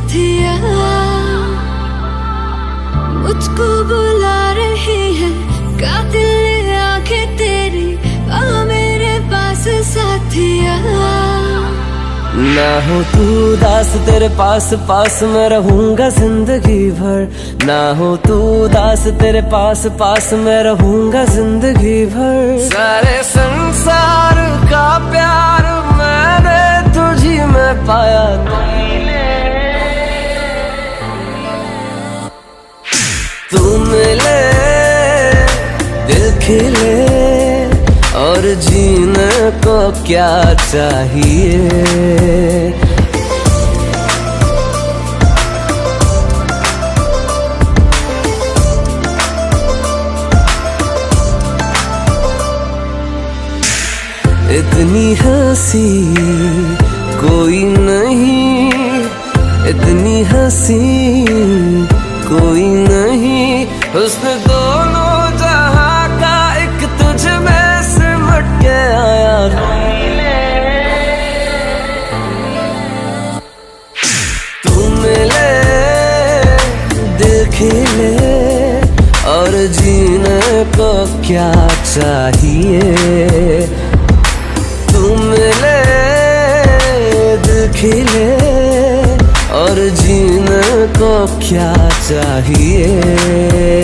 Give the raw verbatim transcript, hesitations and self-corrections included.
साथिया मुझको बुला रही है, कातिल आंखें तेरी आ मेरे पास साथिया। ना हो तू दास तेरे पास पास मैं रहूंगा जिंदगी भर, ना हो तू दास तेरे पास पास मैं रहूंगा जिंदगी भर। सारे संसार का प्यार मैंने तुझी में पाया, तू मिले दिल खिले और जीने को क्या चाहिए। इतनी हंसी कोई नहीं, इतनी हंसी कोई नहीं, हुस्न दोनों जहां का एक तुझ में सिमट के आया। तू मिले दिल खिले और जीने को क्या चाहिए। तू मिले दिल खिले और जीने को क्या चाहिए।